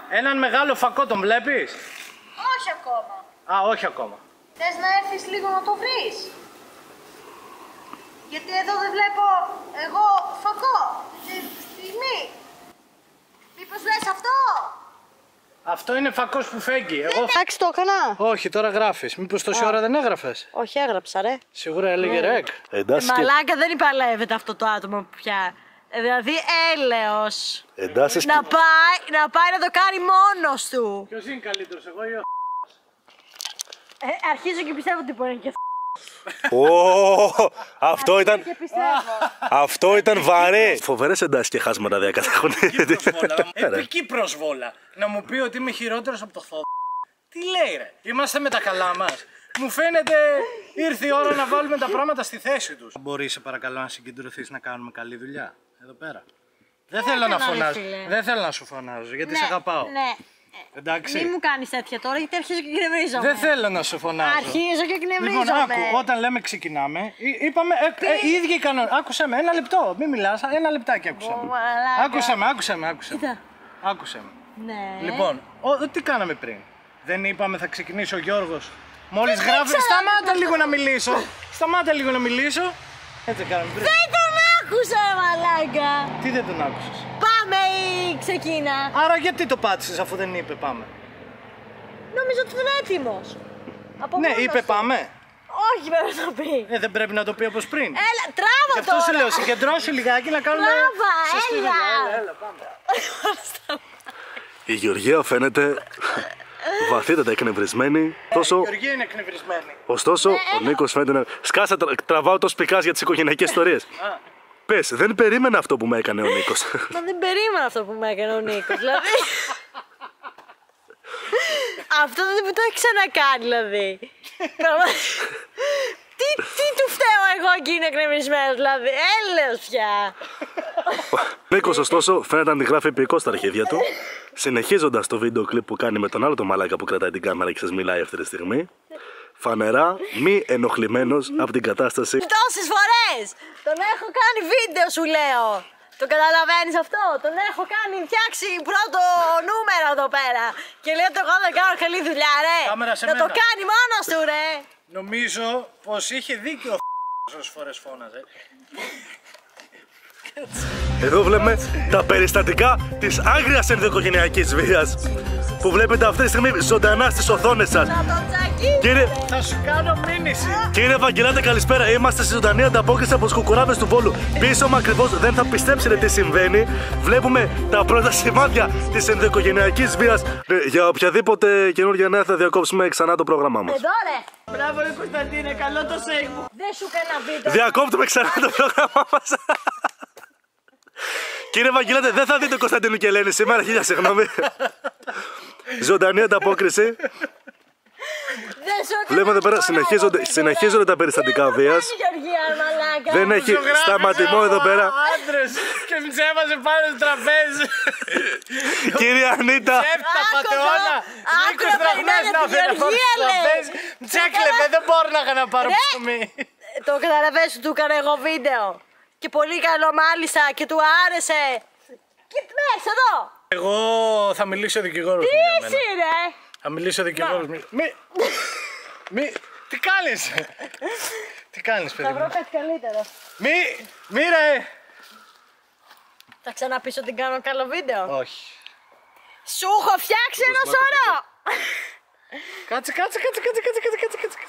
Έναν μεγάλο φακό τον βλέπεις? Όχι ακόμα. Α, όχι ακόμα. Θες να έρθεις λίγο να το βρεις? Γιατί εδώ δεν βλέπω εγώ φακό. Στιγμή. Μήπως λες αυτό? Αυτό είναι φακός που φέγγει. Εγώ... Εντάξει, το έκανα. Όχι, τώρα γράφεις. Μήπως τόση ώρα δεν έγραφες? Όχι, έγραψα ρε. Σίγουρα έλεγε ρεκ. Μαλάκα, δεν υπαλεύεται αυτό το άτομο πια. Δηλαδή έλεος. Εντάσεις Να πάει να το κάνει μόνος του. Ποιος είναι καλύτερος, εγώ ή ο... Αρχίζω και πιστεύω ότι μπορεί και Αυτό ήταν βαρύ. Φοβερές εντάσεις και χάσματα διακατέχουν. Επική προσβόλα. Να μου πει ότι είμαι χειρότερος από το θό. Τι λέει ρε, είμαστε με τα καλά μας. Μου φαίνεται ήρθε η ώρα να βάλουμε τα πράγματα στη θέση τους. Μπορείς σε παρακαλώ να συγκεντρωθείς να κάνουμε καλή δουλειά εδώ πέρα? Δεν θέλω να φωνάζω. Δεν θέλω να σου φωνάζω γιατί σε αγαπάω. Ναι. Εντάξει. Μην μου κάνεις τέτοια τώρα γιατί αρχίζω και εκνευρίζομαι. Δεν θέλω να σου φωνάζω. Αρχίζω και εκνευρίζομαι. Λοιπόν, άκου, όταν λέμε ξεκινάμε, είπαμε οι ίδιοι οι κανόνες. Άκουσε με, ένα λεπτό, μην μιλάς, ένα λεπτάκι άκουσε με. Άκουσε με. Άκουσε με. Ναι. Λοιπόν, τι κάναμε πριν? Δεν είπαμε θα ξεκινήσει ο Γιώργος? Μόλις γράφει, σταμάτα λίγο να μιλήσω. Έτσι κάναμε πριν. Δεν τον άκουσα, μαλάκα. Τι δεν τον άκουσες? Πάμε ή ξεκίνα. Άρα γιατί το πάτησες αφού δεν είπε πάμε? Νομίζω ότι ήταν έτοιμος. Ναι, είπε πάμε. Όχι, πρέπει να το πει. Δεν πρέπει να το πει όπως πριν. Έλα, τράβα Γι' αυτό τώρα. σου λέω, συγκεντρώσου λιγάκι να κάνουμε σωστή δουλειά. Έλα, πάμε. Η Γεωργία φαίνεται βαθύτατα εκνευρισμένη. Η Γεωργία είναι εκνευρισμένη. Ωστόσο, ο Νίκος φαίνεται να... Σκάσε, τραβάω το σπικάς για τις οικογενειακές ιστορίες. Πες, δεν περίμενα αυτό που με έκανε ο Νίκος. Μα δεν περίμενα αυτό που με έκανε ο Νίκος, δηλαδή. Αυτό δεν το έχει ξανακάνει, δηλαδή. Τι του φταίω εγώ και είναι εκνευρισμένος, δηλαδή. Έλεος πια. Ο Νίκος, ωστόσο, φαίνεται να τη γράφει επικό στα αρχίδια του. Συνεχίζοντας το βίντεο κλιπ που κάνει με τον άλλο το μαλάκα που κρατάει την κάμερα και σας μιλάει αυτή τη στιγμή. Φανερά μη ενοχλημένος από την κατάσταση. Τόσες φορές! Τον έχω κάνει βίντεο, σου λέω. Το καταλαβαίνεις αυτό? Τον έχω κάνει φτιάξει πρώτο νούμερο εδώ πέρα. Και λέω ότι εγώ δεν κάνω καλή δουλειά, ρε. Να το κάνει μόνος του, ρε. Νομίζω πως είχε δίκιο όσες φορές φώναζε. Εδώ βλέπουμε τα περιστατικά της άγριας ενδοοικογενειακής βίας που βλέπετε αυτή τη στιγμή ζωντανά στις οθόνες σας. Θα σου κάνω μήνυση. Κύριε Βαγγελάτε, καλησπέρα. Είμαστε στη ζωντανή ανταπόκριση από τους κουκουράδες του Βόλου. Πίσω μου ακριβώς, δεν θα πιστέψετε τι συμβαίνει. Βλέπουμε τα πρώτα σημάδια της ενδοοικογενειακής βίας. Για οποιαδήποτε καινούργια νέα θα διακόψουμε ξανά το πρόγραμμά μας. Εδώ, ρε. Μπράβο, ρε Κωνσταντίνε, καλό το σέικ μου. Δεν σου έκανα βίντεο. Διακόπτουμε ξανά το πρόγραμμά μας. Κύριε Βαγγελάτε, δεν θα δείτε Κωνσταντίνου και Ελένη σήμερα, χίλια συγγνώμη. Ζωντανή ανταπόκριση. Βλέπουμε εδώ πέρα συνεχίζονται τα περιστατικά βίας. Δεν έχει σταματημό εδώ πέρα. Άντρες και ψέβαζε πάνω στο τραπέζι. Κυρία Ανίτα. Ψεύτα πατεώνα. Νίκος Τραγνάς να φέρει πάνω στο τραπέζι. Τσέκλεπε, δεν μπορώ να πάρω ψωμί. Το καταλαβαίνεις ότι του έκανα εγώ βίντεο. Και πολύ καλό μάλιστα και του άρεσε. Και μέσα εδώ. Εγώ θα μιλήσω δικηγόρος μου για μένα. Τι ρε. Θα μιλήσω δικηγόρος μου. Τι κάνεις? Τι κάνεις, παιδί Θα μου? βρω κάτι καλύτερο. Μη ρε. Θα ξαναπείς ότι κάνω καλό βίντεο? Όχι. Σου έχω φτιάξει ένα σωρό. Κάτσε.